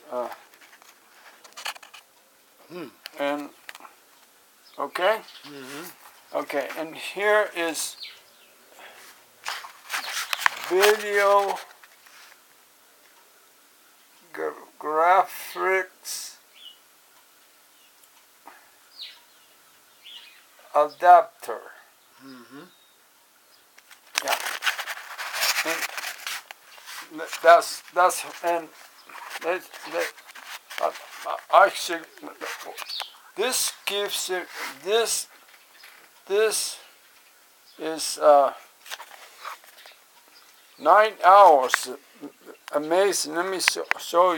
And okay. Okay, and here is video graphics adapter. Yeah, and that's and actually this gives it this is 9 hours. Amazing. Let me show you.